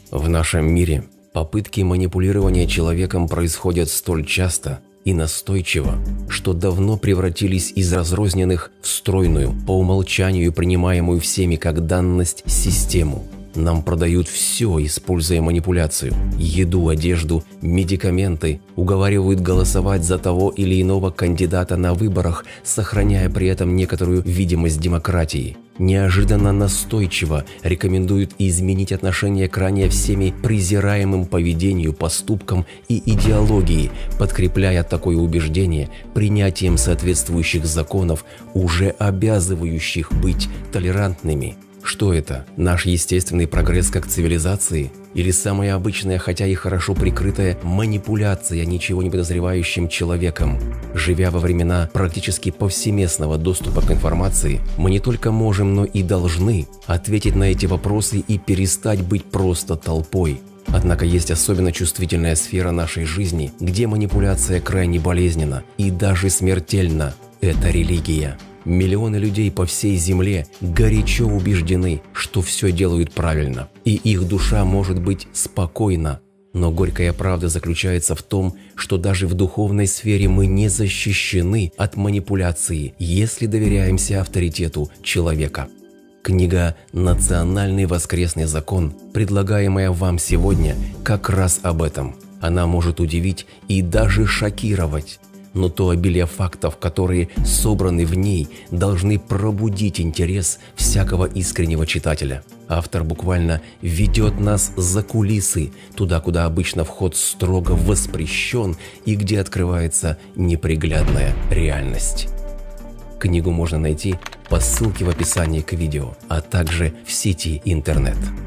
В нашем мире попытки манипулирования человеком происходят столь часто и настойчиво, что давно превратились из разрозненных в стройную, по умолчанию принимаемую всеми как данность, систему. Нам продают все, используя манипуляцию: еду, одежду, медикаменты, уговаривают голосовать за того или иного кандидата на выборах, сохраняя при этом некоторую видимость демократии. Неожиданно настойчиво рекомендуют изменить отношение к ранее всеми презираемым поведению, поступкам и идеологии, подкрепляя такое убеждение принятием соответствующих законов, уже обязывающих быть толерантными. Что это? Наш естественный прогресс как цивилизации? Или самая обычная, хотя и хорошо прикрытая, манипуляция ничего не подозревающим человеком? Живя во времена практически повсеместного доступа к информации, мы не только можем, но и должны ответить на эти вопросы и перестать быть просто толпой. Однако есть особенно чувствительная сфера нашей жизни, где манипуляция крайне болезненна и даже смертельна. Это религия. Миллионы людей по всей земле горячо убеждены, что все делают правильно, и их душа может быть спокойна. Но горькая правда заключается в том, что даже в духовной сфере мы не защищены от манипуляции, если доверяемся авторитету человека. Книга «Национальный воскресный закон», предлагаемая вам сегодня, как раз об этом. Она может удивить и даже шокировать. Но то обилие фактов, которые собраны в ней, должны пробудить интерес всякого искреннего читателя. Автор буквально ведет нас за кулисы, туда, куда обычно вход строго воспрещен и где открывается неприглядная реальность. Книгу можно найти по ссылке в описании к видео, а также в сети интернет.